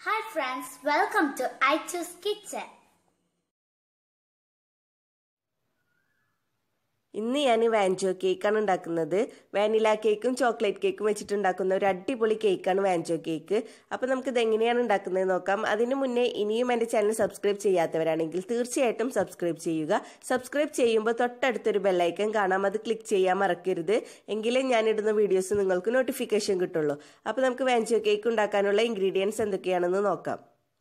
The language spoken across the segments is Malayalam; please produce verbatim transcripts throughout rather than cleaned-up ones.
Hi friends, welcome to I Choose Kitchen. ഇന്ന് ഞാൻ വാൻചോ കേക്കാണ് ഉണ്ടാക്കുന്നത്. വാനില കേക്കും ചോക്ലേറ്റ് കേക്കും വെച്ചിട്ടുണ്ടാക്കുന്ന ഒരു അടിപൊളി കേക്കാണ് വാൻചോ കേക്ക്. അപ്പോൾ നമുക്ക് ഇത് എങ്ങനെയാണ് ഉണ്ടാക്കുന്നത് നോക്കാം. അതിനു മുന്നേ ഇനിയും എൻ്റെ ചാനൽ സബ്സ്ക്രൈബ് ചെയ്യാത്തവരാണെങ്കിൽ തീർച്ചയായിട്ടും സബ്സ്ക്രൈബ് ചെയ്യുക. സബ്സ്ക്രൈബ് ചെയ്യുമ്പോൾ തൊട്ടടുത്തൊരു ബെല്ലൈക്കൺ കാണാം, അത് ക്ലിക്ക് ചെയ്യാൻ മറക്കരുത്. എങ്കിലേ ഞാനിടുന്ന വീഡിയോസ് നിങ്ങൾക്ക് നോട്ടിഫിക്കേഷൻ കിട്ടുള്ളൂ. അപ്പോൾ നമുക്ക് വാൻചോ കേക്ക് ഉണ്ടാക്കാനുള്ള ഇൻഗ്രീഡിയൻസ് എന്തൊക്കെയാണെന്ന് നോക്കാം.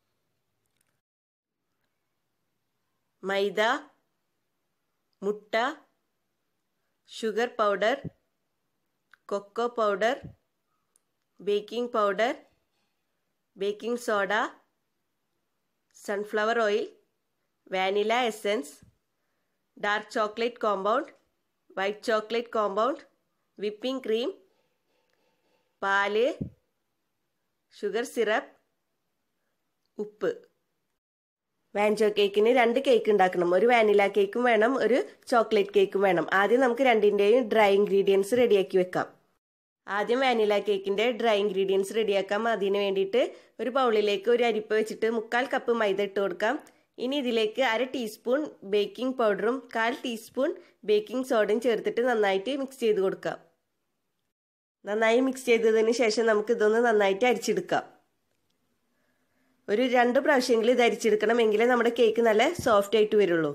മൈദ, മുട്ട, sugar powder, cocoa powder, baking powder, baking soda, sunflower oil, vanilla essence, dark chocolate compound, white chocolate compound, whipping cream, പാല്, sugar syrup, ഉപ്പ്. വാൻചോ കേക്കിന് രണ്ട് കേക്ക് ഉണ്ടാക്കണം. ഒരു വാനില കേക്കും വേണം, ഒരു ചോക്ലേറ്റ് കേക്കും വേണം. ആദ്യം നമുക്ക് രണ്ടിൻ്റെയും ഡ്രൈ ഇൻഗ്രീഡിയൻസ് റെഡിയാക്കി വെക്കാം. ആദ്യം വാനില കേക്കിൻ്റെ ഡ്രൈ ഇൻഗ്രീഡിയൻസ് റെഡിയാക്കാം. അതിന് വേണ്ടിയിട്ട് ഒരു ബൗളിലേക്ക് ഒരു അരിപ്പ വെച്ചിട്ട് മുക്കാൽ കപ്പ് മൈദ ഇട്ട് കൊടുക്കാം. ഇനി ഇതിലേക്ക് അര ടീസ്പൂൺ ബേക്കിംഗ് പൗഡറും കാൽ ടീസ്പൂൺ ബേക്കിംഗ് സോഡയും ചേർത്തിട്ട് നന്നായിട്ട് മിക്സ് ചെയ്ത് കൊടുക്കാം. നന്നായി മിക്സ് ചെയ്തതിന് ശേഷം നമുക്ക് ഇതൊന്ന് നന്നായിട്ട് അരിച്ചെടുക്കാം. ഒരു രണ്ട് പ്രാവശ്യമെങ്കിലും ഇത് അരിച്ചെടുക്കണം, എങ്കിലേ നമ്മുടെ കേക്ക് നല്ല സോഫ്റ്റ് ആയിട്ട് വരുള്ളൂ.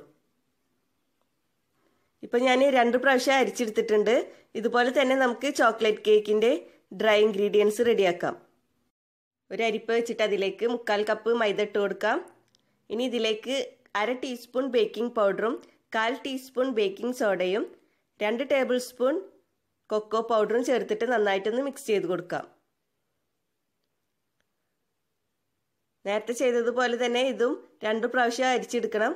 ഇപ്പം ഞാൻ രണ്ട് പ്രാവശ്യം അരിച്ചെടുത്തിട്ടുണ്ട്. ഇതുപോലെ തന്നെ നമുക്ക് ചോക്ലേറ്റ് കേക്കിൻ്റെ ഡ്രൈ ഇൻഗ്രീഡിയൻസ് റെഡിയാക്കാം. ഒരു അരിപ്പ വെച്ചിട്ട് അതിലേക്ക് മുക്കാൽ കപ്പ് മൈദ ഇട്ട് കൊടുക്കാം. ഇനി ഇതിലേക്ക് അര ടീസ്പൂൺ ബേക്കിംഗ് പൗഡറും കാൽ ടീസ്പൂൺ ബേക്കിംഗ് സോഡയും രണ്ട് ടേബിൾ സ്പൂൺ കൊക്കോ പൗഡറും ചേർത്തിട്ട് നന്നായിട്ടൊന്ന് മിക്സ് ചെയ്ത് കൊടുക്കാം. നേരത്തെ ചെയ്തതുപോലെ തന്നെ ഇതും രണ്ട് പ്രാവശ്യം അരിച്ചെടുക്കണം.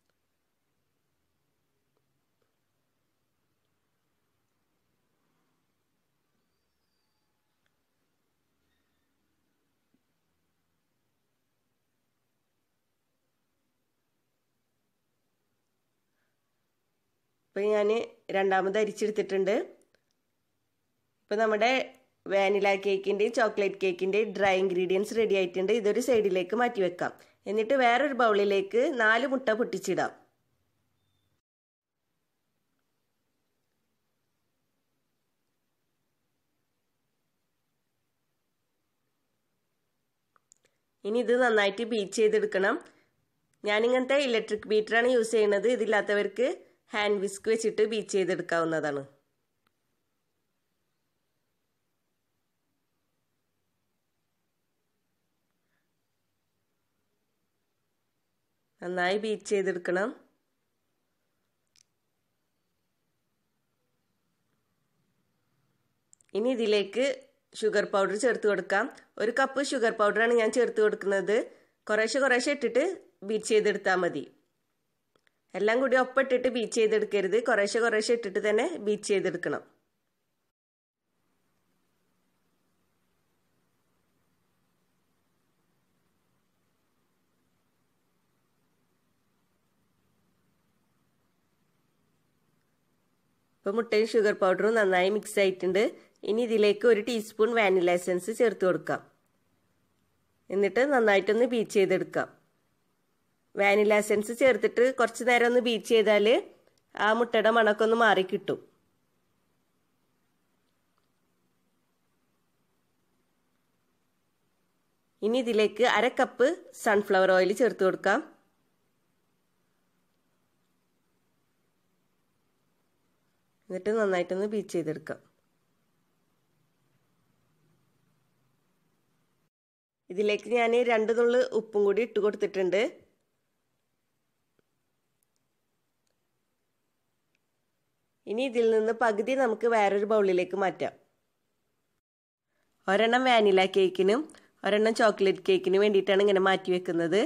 ഇപ്പം ഞാൻ രണ്ടാമത് അരിച്ചെടുത്തിട്ടുണ്ട്. ഇപ്പം നമ്മുടെ വാനില കേക്കിൻ്റെയും ചോക്ലേറ്റ് കേക്കിൻ്റെയും ഡ്രൈ ഇൻഗ്രീഡിയൻസ് റെഡി ആയിട്ടുണ്ട്. ഇതൊരു സൈഡിലേക്ക് മാറ്റി വെക്കാം. എന്നിട്ട് വേറൊരു ബൗളിലേക്ക് നാല് മുട്ട പൊട്ടിച്ചിടാം. ഇനി ഇത് നന്നായിട്ട് ബീറ്റ് ചെയ്തെടുക്കണം. ഞാനിങ്ങനത്തെ ഇലക്ട്രിക് ബീറ്ററാണ് യൂസ് ചെയ്യുന്നത്. ഇതില്ലാത്തവർക്ക് ഹാൻഡ് വിസ്ക് വെച്ചിട്ട് ബീറ്റ് ചെയ്തെടുക്കാവുന്നതാണ്. നന്നായി ബീറ്റ് ചെയ്തെടുക്കണം. ഇനി ഇതിലേക്ക് ഷുഗർ പൗഡർ ചേർത്ത് കൊടുക്കാം. ഒരു കപ്പ് ഷുഗർ പൗഡറാണ് ഞാൻ ചേർത്ത് കൊടുക്കുന്നത്. കുറേശ്ശെ കുറേശ്ശെ ഇട്ടിട്ട് ബീറ്റ് ചെയ്തെടുത്താൽ മതി. എല്ലാം കൂടി ഒപ്പിട്ടിട്ട് ബീറ്റ് ചെയ്തെടുക്കരുത്. കുറേശ്ശെ കുറേശ്ശെ ഇട്ടിട്ട് തന്നെ ബീറ്റ് ചെയ്തെടുക്കണം. ഇപ്പോൾ മുട്ടയും ഷുഗർ പൗഡറും നന്നായി മിക്സ് ആയിട്ടുണ്ട്. ഇനി ഇതിലേക്ക് ഒരു ടീസ്പൂൺ വാനില എസൻസ് ചേർത്ത് കൊടുക്കാം. എന്നിട്ട് നന്നായിട്ടൊന്ന് ബീറ്റ് ചെയ്തെടുക്കാം. വാനില എസൻസ് ചേർത്തിട്ട് കുറച്ച് നേരം ഒന്ന് ബീറ്റ് ചെയ്താൽ ആ മുട്ടയുടെ മണമൊക്കെ ഒന്ന് മാറിക്കിട്ടും. ഇനി ഇതിലേക്ക് അര കപ്പ് സൺഫ്ലവർ ഓയിൽ ചേർത്ത് കൊടുക്കാം. എന്നിട്ട് നന്നായിട്ടൊന്ന് ബീറ്റ് ചെയ്തെടുക്കാം. ഇതിലേക്ക് ഞാൻ രണ്ട് നുള്ളു ഉപ്പും കൂടി ഇട്ട് കൊടുത്തിട്ടുണ്ട്. ഇനി ഇതിൽ നിന്ന് പകുതി നമുക്ക് വേറൊരു ബൗളിലേക്ക് മാറ്റാം. ഒരെണ്ണം വാനില കേക്കിനും ഒരെണ്ണം ചോക്ലേറ്റ് കേക്കിനും വേണ്ടിയിട്ടാണ് ഇങ്ങനെ മാറ്റി വെക്കുന്നത്.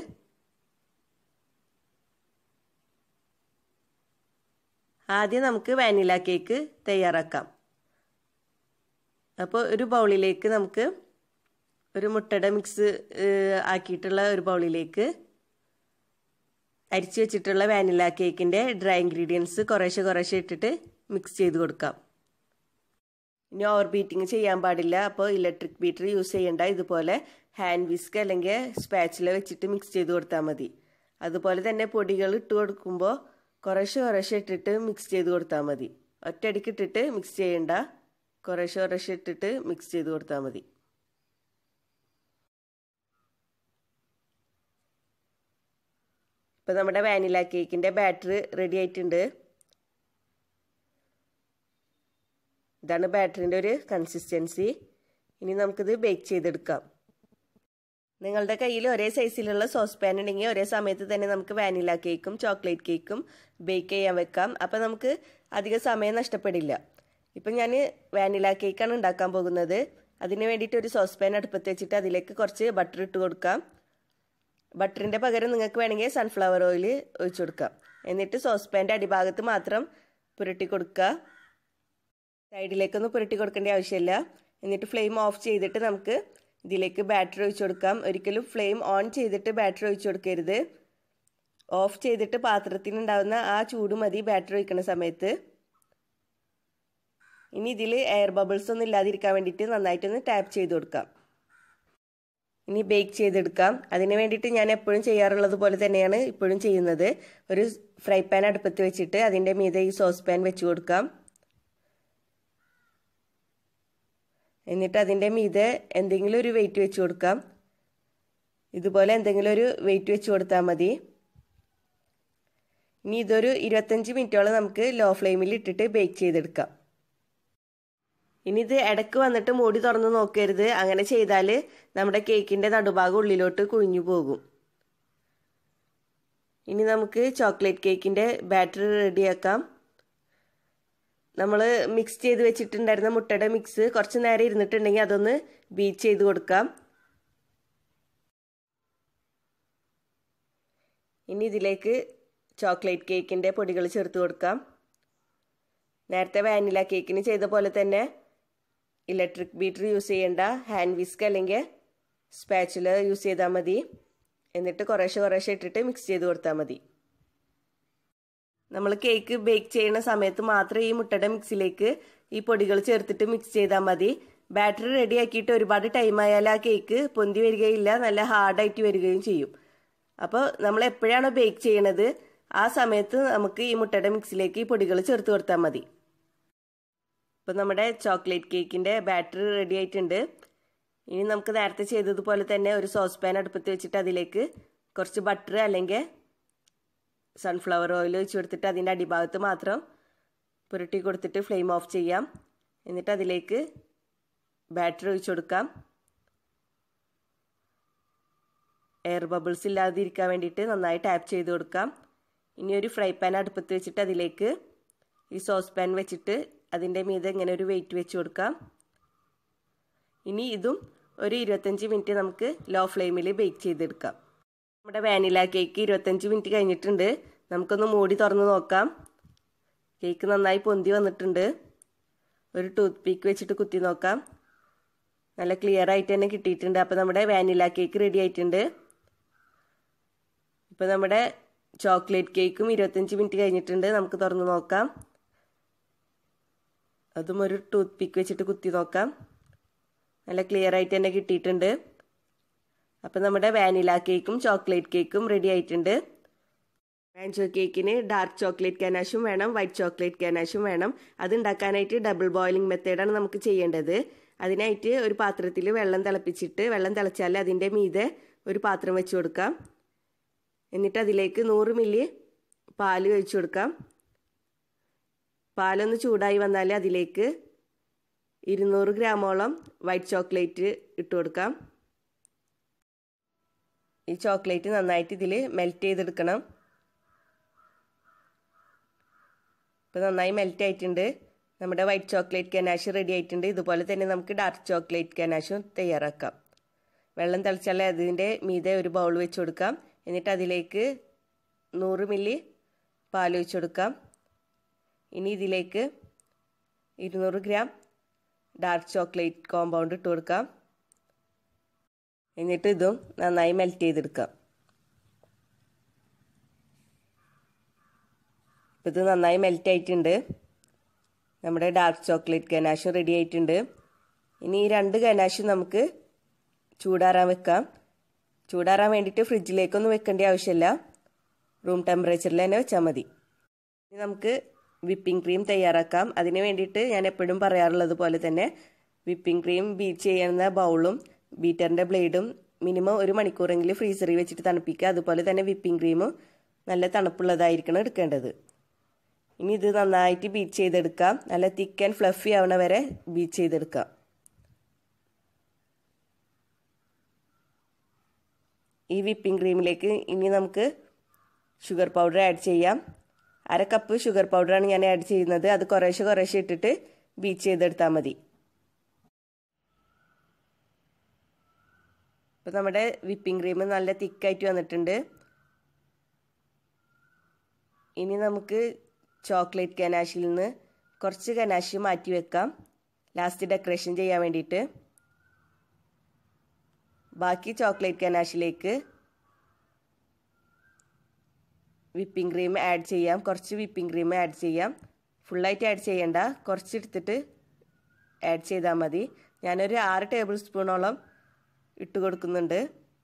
ആദ്യം നമുക്ക് വാനില കേക്ക് തയ്യാറാക്കാം. അപ്പോൾ ഒരു ബൗളിലേക്ക് നമുക്ക് ഒരു മുട്ടയുടെ മിക്സ് ആക്കിയിട്ടുള്ള ഒരു ബൗളിലേക്ക് അരിച്ചു വെച്ചിട്ടുള്ള വാനില കേക്കിൻ്റെ ഡ്രൈ ഇൻഗ്രീഡിയൻസ് കുറേശ്ശെ കുറേശ്ശെ ഇട്ടിട്ട് മിക്സ് ചെയ്ത് കൊടുക്കാം. ഇനി ഓവർ ബീറ്റിംഗ് ചെയ്യാൻ പാടില്ല. അപ്പോൾ ഇലക്ട്രിക് ബീറ്റർ യൂസ് ചെയ്യേണ്ട. ഇതുപോലെ ഹാൻഡ് വിസ്ക് അല്ലെങ്കിൽ സ്പാച്ചില വെച്ചിട്ട് മിക്സ് ചെയ്ത് കൊടുത്താൽ മതി. അതുപോലെ തന്നെ പൊടികൾ ഇട്ട് കൊടുക്കുമ്പോൾ കുറേശ്ശെ കുറേശ്ശെ ഇട്ടിട്ട് മിക്സ് ചെയ്ത് കൊടുത്താൽ മതി. ഒറ്റയടിക്ക് ഇട്ടിട്ട് മിക്സ് ചെയ്യണ്ട, കുറേശ്ശെ കുറേശ്ശെ ഇട്ടിട്ട് മിക്സ് ചെയ്ത് കൊടുത്താൽ മതി. ഇപ്പോൾ നമ്മുടെ വാനില കേക്കിൻ്റെ ബാറ്റർ റെഡി ആയിട്ടുണ്ട്. ഇതാണ് ബാറ്ററിൻ്റെ ഒരു കൺസിസ്റ്റൻസി. ഇനി നമുക്കിത് ബേക്ക് ചെയ്തെടുക്കാം. നിങ്ങളുടെ കയ്യിൽ ഒരേ സൈസിലുള്ള സോസ് പാൻ ഉണ്ടെങ്കിൽ ഒരേ സമയത്ത് തന്നെ നമുക്ക് വാനില കേക്കും ചോക്ലേറ്റ് കേക്കും ബേക്ക് ചെയ്യാൻ വെക്കാം. അപ്പോൾ നമുക്ക് അധിക സമയം നഷ്ടപ്പെടില്ല. ഇപ്പം ഞാൻ വാനില കേക്കാണ് ഉണ്ടാക്കാൻ പോകുന്നത്. അതിന് വേണ്ടിയിട്ട് ഒരു സോസ് പാൻ അടുപ്പത്ത് വെച്ചിട്ട് അതിലേക്ക് കുറച്ച് ബട്ടർ ഇട്ട് കൊടുക്കാം. ബട്ടറിൻ്റെ പകരം നിങ്ങൾക്ക് വേണമെങ്കിൽ സൺഫ്ലവർ ഓയിൽ ഒഴിച്ചു കൊടുക്കാം. എന്നിട്ട് സോസ് പാൻ്റെ അടിഭാഗത്ത് മാത്രം പുരട്ടി കൊടുക്കുക. സൈഡിലേക്കൊന്നും പുരട്ടി കൊടുക്കേണ്ട ആവശ്യമില്ല. എന്നിട്ട് ഫ്ലെയിം ഓഫ് ചെയ്തിട്ട് നമുക്ക് ഇതിലേക്ക് ബാറ്റർ ഒഴിച്ചു കൊടുക്കാം. ഒരിക്കലും ഫ്ലെയിം ഓൺ ചെയ്തിട്ട് ബാറ്റർ ഒഴിച്ചു കൊടുക്കരുത്. ഓഫ് ചെയ്തിട്ട് പാത്രത്തിനുണ്ടാകുന്ന ആ ചൂട് മതി ബാറ്റർ ഒഴിക്കുന്ന സമയത്ത്. ഇനി ഇതിൽ എയർ ബബിൾസ് ഒന്നും ഇല്ലാതിരിക്കാൻ വേണ്ടിയിട്ട് നന്നായിട്ടൊന്ന് ടാപ്പ് ചെയ്ത് കൊടുക്കാം. ഇനി ബേക്ക് ചെയ്തെടുക്കാം. അതിന് വേണ്ടിയിട്ട് ഞാൻ എപ്പോഴും ചെയ്യാറുള്ളത് പോലെ തന്നെയാണ് ഇപ്പോഴും ചെയ്യുന്നത്. ഒരു ഫ്രൈ പാൻ അടുപ്പത്ത് വെച്ചിട്ട് അതിൻ്റെ മീതെ ഈ സോസ് പാൻ വെച്ച് കൊടുക്കാം. എന്നിട്ട് അതിൻ്റെ മീതെ എന്തെങ്കിലും ഒരു വെയിറ്റ് വെച്ച് കൊടുക്കാം. ഇതുപോലെ എന്തെങ്കിലും ഒരു വെയിറ്റ് വെച്ച് കൊടുത്താൽ മതി. ഇനി ഇതൊരു ഇരുപത്തഞ്ച് മിനിറ്റോളം നമുക്ക് ലോ ഫ്ലെയിമിൽ ഇട്ടിട്ട് ബേക്ക് ചെയ്തെടുക്കാം. ഇനി ഇത് ഇടയ്ക്ക് വന്നിട്ട് മൂടി തുറന്ന് നോക്കരുത്. അങ്ങനെ ചെയ്താൽ നമ്മുടെ കേക്കിൻ്റെ നടുഭാഗം ഉള്ളിലോട്ട് കുഴിഞ്ഞു പോകും. ഇനി നമുക്ക് ചോക്ലേറ്റ് കേക്കിൻ്റെ ബാറ്റർ റെഡിയാക്കാം. നമ്മൾ മിക്സ് ചെയ്ത് വെച്ചിട്ടുണ്ടായിരുന്ന മുട്ടയുടെ മിക്സ് കുറച്ച് നേരം ഇരുന്നിട്ടുണ്ടെങ്കിൽ അതൊന്ന് ബീറ്റ് ചെയ്ത് കൊടുക്കാം. ഇനി ഇതിലേക്ക് ചോക്ലേറ്റ് കേക്കിൻ്റെ പൊടികൾ ചേർത്ത് കൊടുക്കാം. നേരത്തെ വാനില കേക്കിന് ചെയ്ത പോലെ തന്നെ ഇലക്ട്രിക് ബീറ്റർ യൂസ് ചെയ്യേണ്ട, ഹാൻഡ് വിസ്ക് അല്ലെങ്കിൽ സ്പാച്ചുല യൂസ് ചെയ്താൽ മതി. എന്നിട്ട് കുറേശ്ശെ കുറേശ്ശെ ഇട്ടിട്ട് മിക്സ് ചെയ്ത് കൊടുത്താൽ മതി. നമ്മൾ കേക്ക് ബേക്ക് ചെയ്യുന്ന സമയത്ത് മാത്രം ഈ മുട്ടയുടെ മിക്സിലേക്ക് ഈ പൊടികൾ ചേർത്തിട്ട് മിക്സ് ചെയ്താൽ മതി. ബാറ്ററി റെഡി ആക്കിയിട്ട് ഒരുപാട് ടൈം ആയാൽ ആ കേക്ക് പൊന്തി വരികയില്ല, നല്ല ഹാർഡായിട്ട് വരികയും ചെയ്യും. അപ്പോൾ നമ്മൾ എപ്പോഴാണോ ബേക്ക് ചെയ്യണത് ആ സമയത്ത് നമുക്ക് ഈ മുട്ടയുടെ മിക്സിലേക്ക് ഈ പൊടികൾ ചേർത്ത് കൊടുത്താൽ മതി. ഇപ്പോൾ നമ്മുടെ ചോക്ലേറ്റ് കേക്കിൻ്റെ ബാറ്ററി റെഡി ആയിട്ടുണ്ട്. ഇനി നമുക്ക് നേരത്തെ ചെയ്തതുപോലെ തന്നെ ഒരു സോസ് പാൻ അടുപ്പത്ത് വെച്ചിട്ട് അതിലേക്ക് കുറച്ച് ബട്ടർ അല്ലെങ്കിൽ സൺഫ്ലവർ ഓയിൽ ഒഴിച്ച് കൊടുത്തിട്ട് അതിൻ്റെ അടിഭാഗത്ത് മാത്രം പുരട്ടി കൊടുത്തിട്ട് ഫ്ലെയിം ഓഫ് ചെയ്യാം. എന്നിട്ട് അതിലേക്ക് ബാറ്റർ ഒഴിച്ച് കൊടുക്കാം. എയർ ബബിൾസ് ഇല്ലാതിരിക്കാൻ വേണ്ടിയിട്ട് നന്നായി ടാപ്പ് ചെയ്ത് കൊടുക്കാം. ഇനി ഒരു ഫ്രൈ പാൻ അടുപ്പത്ത് വെച്ചിട്ട് അതിലേക്ക് ഈ സോസ് പാൻ വെച്ചിട്ട് അതിൻ്റെ മീതെ ഇങ്ങനെ ഒരു വെയിറ്റ് വെച്ച് കൊടുക്കാം. ഇനി ഇതും ഒരു ഇരുപത്തഞ്ച് മിനിറ്റ് നമുക്ക് ലോ ഫ്ലെയിമിൽ ബേക്ക് ചെയ്തെടുക്കാം. നമ്മുടെ വാനില കേക്ക് ഇരുപത്തഞ്ച് മിനിറ്റ് കഴിഞ്ഞിട്ടുണ്ട്. നമുക്കൊന്ന് മൂടി തുറന്ന് നോക്കാം. കേക്ക് നന്നായി പൊന്തി വന്നിട്ടുണ്ട്. ഒരു ടൂത്ത് പീക്ക് വെച്ചിട്ട് കുത്തി നോക്കാം. നല്ല ക്ലിയർ ആയിട്ട് തന്നെ കിട്ടിയിട്ടുണ്ട്. അപ്പോൾ നമ്മുടെ വാനില കേക്ക് റെഡി ആയിട്ടുണ്ട്. ഇപ്പോൾ നമ്മുടെ ചോക്ലേറ്റ് കേക്കും ഇരുപത്തഞ്ച് മിനിറ്റ് കഴിഞ്ഞിട്ടുണ്ട്. നമുക്ക് തുറന്ന് നോക്കാം. അതും ഒരു ടൂത്ത് പീക്ക് വെച്ചിട്ട് കുത്തി നോക്കാം. നല്ല ക്ലിയർ ആയിട്ട് തന്നെ കിട്ടിയിട്ടുണ്ട്. അപ്പോൾ നമ്മുടെ വാനില കേക്കും ചോക്ലേറ്റ് കേക്കും റെഡി ആയിട്ടുണ്ട്. മാഞ്ചോ കേക്കിന് ഡാർക്ക് ചോക്ലേറ്റ് ഗനാഷും വേണം, വൈറ്റ് ചോക്ലേറ്റ് ഗനാഷും വേണം. അത് ഉണ്ടാക്കാനായിട്ട് ഡബിൾ ബോയിലിംഗ് മെത്തേഡാണ് നമുക്ക് ചെയ്യേണ്ടത്. അതിനായിട്ട് ഒരു പാത്രത്തിൽ വെള്ളം തിളപ്പിച്ചിട്ട് വെള്ളം തിളച്ചാൽ അതിൻ്റെ മീതെ ഒരു പാത്രം വെച്ച് കൊടുക്കാം. എന്നിട്ട് അതിലേക്ക് നൂറ് മില്ലി പാൽ ഒഴിച്ചു കൊടുക്കാം. പാലൊന്ന് ചൂടായി വന്നാൽ അതിലേക്ക് ഇരുന്നൂറ് ഗ്രാമോളം വൈറ്റ് ചോക്ലേറ്റ് ഇട്ട് കൊടുക്കാം. ഈ ചോക്ലേറ്റ് നന്നായിട്ട് ഇതിൽ മെൽറ്റ് ചെയ്തെടുക്കണം. ഇപ്പോൾ നന്നായി മെൽറ്റ് ആയിട്ടുണ്ട്. നമ്മുടെ വൈറ്റ് ചോക്ലേറ്റ് ഗനാഷ് റെഡി ആയിട്ടുണ്ട്. ഇതുപോലെ തന്നെ നമുക്ക് ഡാർക്ക് ചോക്ലേറ്റ് ഗനാഷും തയ്യാറാക്കാം. വെള്ളം തിളച്ചാൽ അതിൻ്റെ മീതെ ഒരു ബൗൾ വെച്ച് കൊടുക്കാം. എന്നിട്ട് അതിലേക്ക് നൂറ് മില്ലി പാൽ ഒഴിച്ച് കൊടുക്കാം. ഇനി ഇതിലേക്ക് ഇരുന്നൂറ് ഗ്രാം ഡാർക്ക് ചോക്ലേറ്റ് കോമ്പൗണ്ട് ഇട്ട് കൊടുക്കാം. എന്നിട്ട് ഇതും നന്നായി മെൽറ്റ് ചെയ്തെടുക്കാം. ഇത് നന്നായി മെൽറ്റ് ആയിട്ടുണ്ട്. നമ്മുടെ ഡാർക്ക് ചോക്ലേറ്റ് ഗനാഷും റെഡി ആയിട്ടുണ്ട്. ഇനി ഈ രണ്ട് ഗനാഷും നമുക്ക് ചൂടാറാൻ വെക്കാം. ചൂടാറാൻ വേണ്ടിയിട്ട് ഫ്രിഡ്ജിലേക്കൊന്നും വെക്കേണ്ട ആവശ്യമില്ല, റൂം ടെമ്പറേച്ചറിൽ തന്നെ വെച്ചാൽ മതി. ഇനി നമുക്ക് വിപ്പിംഗ് ക്രീം തയ്യാറാക്കാം. അതിന് വേണ്ടിയിട്ട് ഞാൻ എപ്പോഴും പറയാറുള്ളത് പോലെ തന്നെ വിപ്പിംഗ് ക്രീം ബീറ്റ് ചെയ്യുന്ന ബൗളും ബീറ്ററിൻ്റെ ബ്ലേഡും മിനിമം ഒരു മണിക്കൂറെങ്കിലും ഫ്രീസറിൽ വെച്ചിട്ട് തണുപ്പിക്കുക. അതുപോലെ തന്നെ വിപ്പിംഗ് ക്രീമും നല്ല തണുപ്പുള്ളതായിരിക്കണം എടുക്കേണ്ടത്. ഇനി ഇത് നന്നായിട്ട് ബീറ്റ് ചെയ്തെടുക്കാം. നല്ല തിക്ക് ആൻഡ് ഫ്ലഫി ആവണ വരെ ബീറ്റ് ചെയ്തെടുക്കാം. ഈ വിപ്പിംഗ് ക്രീമിലേക്ക് ഇനി നമുക്ക് ഷുഗർ പൗഡർ ആഡ് ചെയ്യാം. അര കപ്പ് ഷുഗർ പൗഡറാണ് ഞാൻ ആഡ് ചെയ്യുന്നത്. അത് കുറേശ്ശെ കുറേശ്ശെ ഇട്ടിട്ട് ബീറ്റ് ചെയ്തെടുത്താൽ മതി. ഇപ്പോൾ നമ്മുടെ വിപ്പിംഗ് ക്രീം നല്ല തിക്കായിട്ട് വന്നിട്ടുണ്ട്. ഇനി നമുക്ക് ചോക്ലേറ്റ് ഗനാഷിൽ നിന്ന് കുറച്ച് ഗനാഷ് മാറ്റി വെക്കാം, ലാസ്റ്റ് ഡെക്കറേഷൻ ചെയ്യാൻ വേണ്ടിയിട്ട്. ബാക്കി ചോക്ലേറ്റ് ഗനാഷിലേക്ക് വിപ്പിംഗ് ക്രീം ആഡ് ചെയ്യാം. കുറച്ച് വിപ്പിംഗ് ക്രീം ആഡ് ചെയ്യാം. ഫുള്ളായിട്ട് ആഡ് ചെയ്യണ്ട, കുറച്ചെടുത്തിട്ട് ആഡ് ചെയ്താൽ മതി. ഞാനൊരു ആറ് ടേബിൾ സ്പൂണോളം ഇട്ട് കൊടുക്കുന്നുണ്ട്.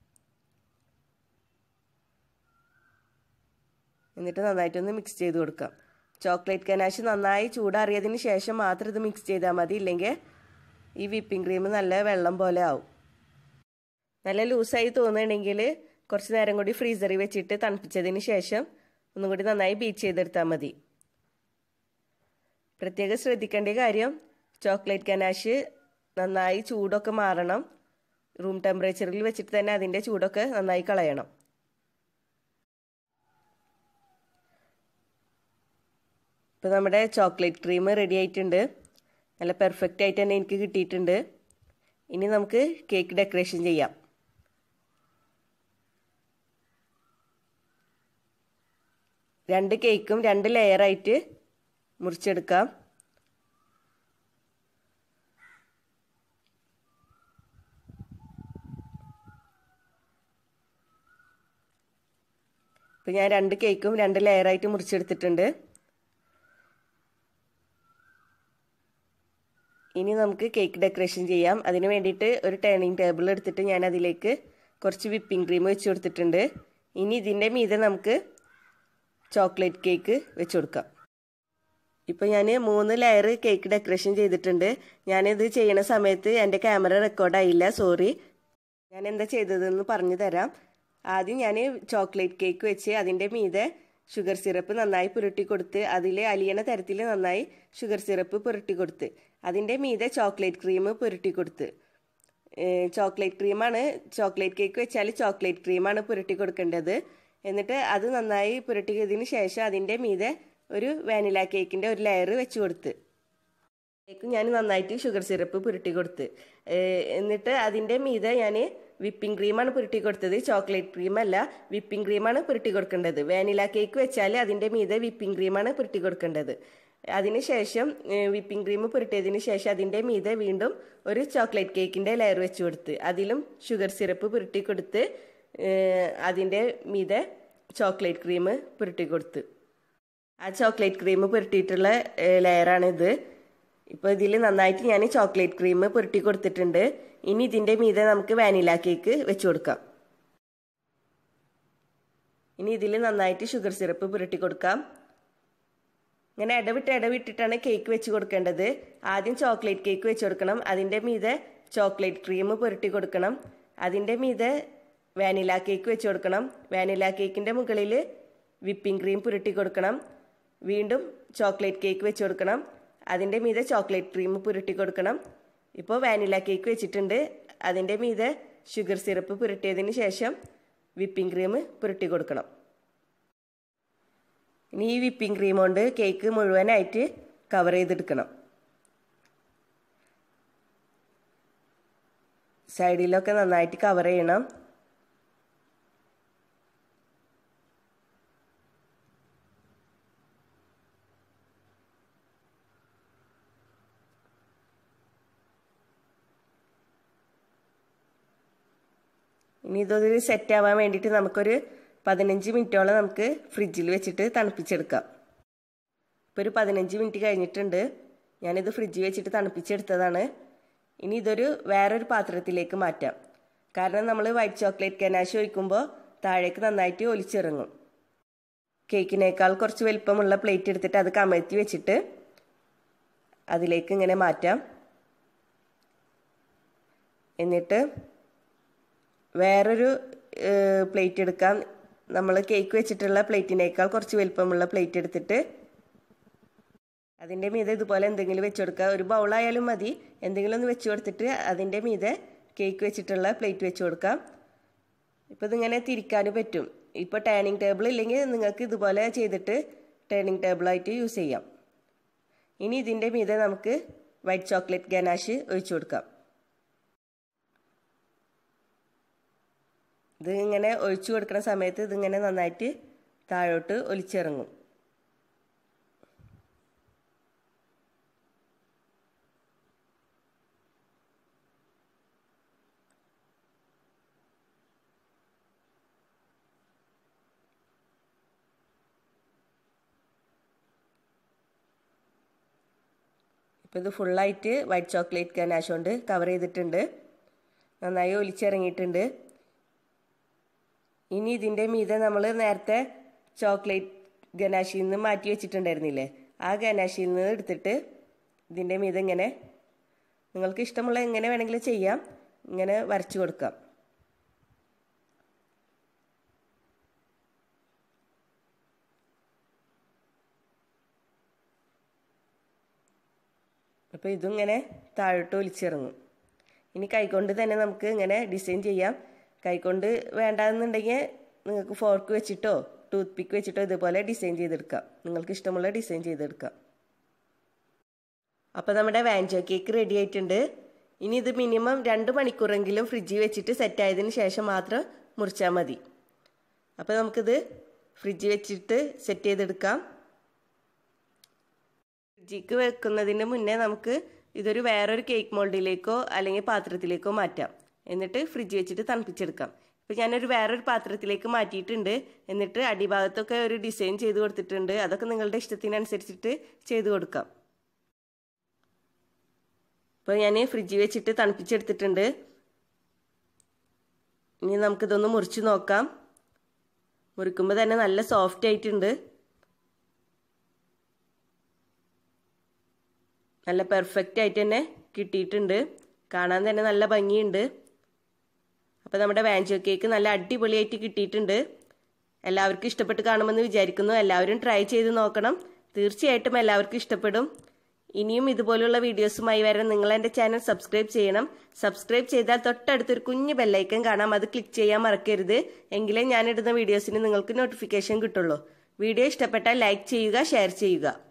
എന്നിട്ട് നന്നായിട്ടൊന്ന് മിക്സ് ചെയ്ത് കൊടുക്കാം. ചോക്ലേറ്റ് ഗനാഷ് നന്നായി ചൂടാറിയതിന് ശേഷം മാത്രം ഇത് മിക്സ് ചെയ്താൽ മതി, ഇല്ലെങ്കിൽ ഈ വിപ്പിംഗ് ക്രീം നല്ല വെള്ളം പോലെ ആവും. നല്ല ലൂസായി തോന്നുകയാണെങ്കിൽ കുറച്ച് നേരം കൂടി ഫ്രീസറിൽ വെച്ചിട്ട് തണുപ്പിച്ചതിന് ശേഷം ഒന്നും കൂടി നന്നായി ബീറ്റ് ചെയ്തെടുത്താൽ മതി. പ്രത്യേകം ശ്രദ്ധിക്കേണ്ട കാര്യം, ചോക്ലേറ്റ് ഗനാഷ് നന്നായി ചൂടൊക്കെ മാറണം. റൂം ടെമ്പറേച്ചറിൽ വെച്ചിട്ട് തന്നെ അതിൻ്റെ ചൂടൊക്കെ നന്നായി കളയണം. ഇപ്പോൾ നമ്മുടെ ചോക്ലേറ്റ് ക്രീം റെഡി ആയിട്ടുണ്ട്. നല്ല പെർഫെക്റ്റ് ആയിട്ട് തന്നെ എനിക്ക് കിട്ടിയിട്ടുണ്ട്. ഇനി നമുക്ക് കേക്ക് ഡെക്കറേഷൻ ചെയ്യാം. രണ്ട് കേക്കും രണ്ട് ലെയറായിട്ട് മുറിച്ചെടുക്കാം. ഇപ്പം ഞാൻ രണ്ട് കേക്കും രണ്ട് ലെയറായിട്ട് മുറിച്ചെടുത്തിട്ടുണ്ട്. ഇനി നമുക്ക് കേക്ക് ഡെക്കറേഷൻ ചെയ്യാം. അതിന് വേണ്ടിയിട്ട് ഒരു ടേണിംഗ് ടേബിൾ എടുത്തിട്ട് ഞാൻ അതിലേക്ക് കുറച്ച് വിപ്പിംഗ് ക്രീം വെച്ച് കൊടുത്തിട്ടുണ്ട്. ഇനി ഇതിൻ്റെ മീതെ നമുക്ക് ചോക്ലേറ്റ് കേക്ക് വെച്ച് കൊടുക്കാം. ഇപ്പോൾ ഞാൻ മൂന്ന് ലെയർ കേക്ക് ഡെക്കറേഷൻ ചെയ്തിട്ടുണ്ട്. ഞാനിത് ചെയ്യുന്ന സമയത്ത് എൻ്റെ ക്യാമറ റെക്കോർഡായില്ല, സോറി. ഞാൻ എന്താ ചെയ്തതെന്ന് പറഞ്ഞു തരാം. ആദ്യം ഞാൻ ചോക്ലേറ്റ് കേക്ക് വെച്ച് അതിൻ്റെ മീതെ ഷുഗർ സിറപ്പ് നന്നായി പുരട്ടി കൊടുത്ത് അതിൽ അലിയണ തരത്തിൽ നന്നായി ഷുഗർ സിറപ്പ് പുരട്ടി കൊടുത്ത് അതിൻ്റെ മീതെ ചോക്ലേറ്റ് ക്രീം പുരട്ടി കൊടുത്ത് ചോക്ലേറ്റ് ക്രീമാണ് ചോക്ലേറ്റ് കേക്ക് വെച്ചാൽ ചോക്ലേറ്റ് ക്രീമാണ് പുരട്ടി കൊടുക്കേണ്ടത്. എന്നിട്ട് അത് നന്നായി പുരട്ടിയതിന് ശേഷം അതിൻ്റെ മീതെ ഒരു വാനില കേക്കിൻ്റെ ഒരു ലെയർ വെച്ച് കൊടുത്ത് കേക്ക് ഞാൻ നന്നായിട്ട് ഷുഗർ സിറപ്പ് പുരട്ടി കൊടുത്ത് എന്നിട്ട് അതിൻ്റെ മീതെ ഞാൻ വിപ്പിംഗ് ക്രീമാണ് പുരട്ടി കൊടുത്തത്, ചോക്ലേറ്റ് ക്രീമല്ല, വിപ്പിംഗ് ക്രീമാണ് പുരട്ടി കൊടുക്കേണ്ടത്. വാനില കേക്ക് വെച്ചാൽ അതിൻ്റെ മീതെ വിപ്പിംഗ് ക്രീമാണ് പുരട്ടി കൊടുക്കേണ്ടത്. അതിന് ശേഷം വിപ്പിംഗ് ക്രീം പുരട്ടിയതിന് ശേഷം അതിൻ്റെ മീതെ വീണ്ടും ഒരു ചോക്ലേറ്റ് കേക്കിൻ്റെ ലെയർ വെച്ച് കൊടുത്ത് അതിലും ഷുഗർ സിറപ്പ് പുരട്ടി കൊടുത്ത് അതിൻ്റെ മീതെ ചോക്ലേറ്റ് ക്രീം പുരട്ടി കൊടുത്ത് ആ ചോക്ലേറ്റ് ക്രീം പുരട്ടിയിട്ടുള്ള ലെയറാണിത്. ഇപ്പോൾ ഇതിൽ നന്നായിട്ട് ഞാൻ ചോക്ലേറ്റ് ക്രീം പുരട്ടി കൊടുത്തിട്ടുണ്ട്. ഇനി ഇതിൻ്റെ മീതെ നമുക്ക് വാനില കേക്ക് വെച്ച് കൊടുക്കാം. ഇനി ഇതിൽ നന്നായിട്ട് ഷുഗർ സിറപ്പ് പുരട്ടി കൊടുക്കാം. ഇങ്ങനെ ഇടവിട്ട് ഇടവിട്ടിട്ടാണ് കേക്ക് വെച്ച് കൊടുക്കേണ്ടത്. ആദ്യം ചോക്ലേറ്റ് കേക്ക് വെച്ച് കൊടുക്കണം, അതിൻ്റെ മീതെ ചോക്ലേറ്റ് ക്രീം പുരട്ടി കൊടുക്കണം, അതിൻ്റെ മീതെ വാനില കേക്ക് വെച്ച് കൊടുക്കണം, വാനില കേക്കിൻ്റെ മുകളിൽ വിപ്പിംഗ് ക്രീം പുരട്ടി കൊടുക്കണം, വീണ്ടും ചോക്ലേറ്റ് കേക്ക് വെച്ച് കൊടുക്കണം, അതിൻ്റെ മീതെ ചോക്ലേറ്റ് ക്രീം പുരട്ടി കൊടുക്കണം. ഇപ്പോൾ വാനില കേക്ക് വെച്ചിട്ടുണ്ട്, അതിൻ്റെ മീതെ ഷുഗർ സിറപ്പ് പുരട്ടിയതിന് ശേഷം വിപ്പിംഗ് ക്രീം പുരട്ടി കൊടുക്കണം. ഇനി ഈ വിപ്പിംഗ് ക്രീം കൊണ്ട് കേക്ക് മുഴുവനായിട്ട് കവർ ചെയ്തെടുക്കണം. സൈഡിലൊക്കെ നന്നായിട്ട് കവർ ചെയ്യണം. ഇനി ഇതൊരു സെറ്റ് ആവാൻ വേണ്ടിയിട്ട് നമുക്കൊരു പതിനഞ്ച് മിനിറ്റോളം നമുക്ക് ഫ്രിഡ്ജിൽ വെച്ചിട്ട് തണുപ്പിച്ചെടുക്കാം. ഇപ്പോൾ ഒരു പതിനഞ്ച് മിനിറ്റ് കഴിഞ്ഞിട്ടുണ്ട്. ഞാനിത് ഫ്രിഡ്ജിൽ വെച്ചിട്ട് തണുപ്പിച്ചെടുത്തതാണ്. ഇനി ഇതൊരു വേറൊരു പാത്രത്തിലേക്ക് മാറ്റാം. കാരണം നമ്മൾ വൈറ്റ് ചോക്ലേറ്റ് ഗനാഷ് ഒഴിക്കുമ്പോൾ താഴേക്ക് നന്നായിട്ട് ഒലിച്ചിറങ്ങും. കേക്കിനേക്കാൾ കുറച്ച് വലിപ്പമുള്ള പ്ലേറ്റ് എടുത്തിട്ട് അത് കമഴ്ത്തി വെച്ചിട്ട് അതിലേക്ക് ഇങ്ങനെ മാറ്റാം. എന്നിട്ട് വേറൊരു പ്ലേറ്റ് എടുക്കാം. നമ്മൾ കേക്ക് വെച്ചിട്ടുള്ള പ്ലേറ്റിനേക്കാൾ കുറച്ച് വലിപ്പമുള്ള പ്ലേറ്റ് എടുത്തിട്ട് അതിൻ്റെ മീതെ ഇതുപോലെ എന്തെങ്കിലും വെച്ച് കൊടുക്കുക. ഒരു ബൗളായാലും മതി. എന്തെങ്കിലും ഒന്ന് വെച്ച് കൊടുത്തിട്ട് അതിൻ്റെ മീതെ കേക്ക് വെച്ചിട്ടുള്ള പ്ലേറ്റ് വെച്ച് കൊടുക്കാം. ഇപ്പോൾ ഇതിങ്ങനെ തിരിക്കാൻ പറ്റും. ഇപ്പോൾ ടേണിംഗ് ടേബിൾ ഇല്ലെങ്കിൽ നിങ്ങൾക്ക് ഇതുപോലെ ചെയ്തിട്ട് ടേണിംഗ് ടേബിളായിട്ട് യൂസ് ചെയ്യാം. ഇനി ഇതിൻ്റെ മീതെ നമുക്ക് വൈറ്റ് ചോക്ലേറ്റ് ഗനാഷ് ഒഴിച്ചു കൊടുക്കാം. ഇത് ഇങ്ങനെ ഒഴിച്ചു കൊടുക്കുന്ന സമയത്ത് ഇതിങ്ങനെ നന്നായിട്ട് താഴോട്ട് ഒലിച്ചിറങ്ങും. ഇപ്പോൾ ഇത് ഫുള്ളായിട്ട് വൈറ്റ് ചോക്ലേറ്റ് ഗനാഷ് കൊണ്ട് കവർ ചെയ്തിട്ടുണ്ട്. നന്നായി ഒലിച്ചിറങ്ങിയിട്ടുണ്ട്. ഇനി ഇതിൻ്റെ മീതെ നമ്മൾ നേരത്തെ ചോക്ലേറ്റ് ഗനാഷിൽ നിന്ന് മാറ്റി വെച്ചിട്ടുണ്ടായിരുന്നില്ലേ, ആ ഗനാഷിൽ നിന്ന് എടുത്തിട്ട് ഇതിൻ്റെ മീതെ ഇങ്ങനെ നിങ്ങൾക്ക് ഇഷ്ടമുള്ള എങ്ങനെ വേണമെങ്കിലും ചെയ്യാം, ഇങ്ങനെ വരച്ചു കൊടുക്കാം. അപ്പോൾ ഇതും ഇങ്ങനെ താഴോട്ട് ഒലിച്ചിറങ്ങും. ഇനി കൈകൊണ്ട് തന്നെ നമുക്ക് ഇങ്ങനെ ഡിസൈൻ ചെയ്യാം. കൈകൊണ്ട് വേണ്ടാന്നുണ്ടെങ്കിൽ നിങ്ങൾക്ക് ഫോർക്ക് വെച്ചിട്ടോ ടൂത്ത് പിക്ക് വെച്ചിട്ടോ ഇതുപോലെ ഡിസൈൻ ചെയ്തെടുക്കാം. നിങ്ങൾക്ക് ഇഷ്ടമുള്ള ഡിസൈൻ ചെയ്തെടുക്കാം. അപ്പോൾ നമ്മുടെ വാൻചോ കേക്ക് റെഡി ആയിട്ടുണ്ട്. ഇനി ഇത് മിനിമം രണ്ട് മണിക്കൂറെങ്കിലും ഫ്രിഡ്ജിൽ വെച്ചിട്ട് സെറ്റ് ആയതിന് ശേഷം മാത്രം മുറിച്ചാൽ മതി. അപ്പോൾ നമുക്കിത് ഫ്രിഡ്ജിൽ വെച്ചിട്ട് സെറ്റ് ചെയ്തെടുക്കാം. ഫ്രിഡ്ജിക്ക് വെക്കുന്നതിന് മുന്നേ നമുക്ക് ഇതൊരു വേറൊരു കേക്ക് മോൾഡിലേക്കോ അല്ലെങ്കിൽ പാത്രത്തിലേക്കോ മാറ്റാം. എന്നിട്ട് ഫ്രിഡ്ജ് വെച്ചിട്ട് തണുപ്പിച്ചെടുക്കാം. ഇപ്പോൾ ഞാനൊരു വേറൊരു പാത്രത്തിലേക്ക് മാറ്റിയിട്ടുണ്ട്. എന്നിട്ട് അടിഭാഗത്തൊക്കെ ഒരു ഡിസൈൻ ചെയ്ത് കൊടുത്തിട്ടുണ്ട്. അതൊക്കെ നിങ്ങളുടെ ഇഷ്ടത്തിനനുസരിച്ചിട്ട് ചെയ്ത് കൊടുക്കാം. ഇപ്പോൾ ഞാൻ ഫ്രിഡ്ജിൽ വെച്ചിട്ട് തണുപ്പിച്ചെടുത്തിട്ടുണ്ട്. ഇനി നമുക്കിതൊന്ന് മുറിച്ച് നോക്കാം. മുറിക്കുമ്പോൾ തന്നെ നല്ല സോഫ്റ്റ് ആയിട്ടുണ്ട്. നല്ല പെർഫെക്റ്റ് ആയിട്ട് തന്നെ കിട്ടിയിട്ടുണ്ട്. കാണാൻ തന്നെ നല്ല ഭംഗിയുണ്ട്. അപ്പോൾ നമ്മുടെ വാൻചോ കേക്ക് നല്ല അടിപൊളിയായിട്ട് കിട്ടിയിട്ടുണ്ട്. എല്ലാവർക്കും ഇഷ്ടപ്പെട്ട് കാണുമെന്ന് വിചാരിക്കുന്നു. എല്ലാവരും ട്രൈ ചെയ്ത് നോക്കണം. തീർച്ചയായിട്ടും എല്ലാവർക്കും ഇഷ്ടപ്പെടും. ഇനിയും ഇതുപോലുള്ള വീഡിയോസുമായി വരാൻ നിങ്ങൾ എൻ്റെ ചാനൽ സബ്സ്ക്രൈബ് ചെയ്യണം. സബ്സ്ക്രൈബ് ചെയ്താൽ തൊട്ടടുത്തൊരു കുഞ്ഞു ബെല്ലൈക്കൺ കാണാം. അത് ക്ലിക്ക് ചെയ്യാൻ മറക്കരുത്. എങ്കിലേ ഞാനിടുന്ന വീഡിയോസിന് നിങ്ങൾക്ക് നോട്ടിഫിക്കേഷൻ കിട്ടുള്ളൂ. വീഡിയോ ഇഷ്ടപ്പെട്ടാൽ ലൈക്ക് ചെയ്യുക, ഷെയർ ചെയ്യുക.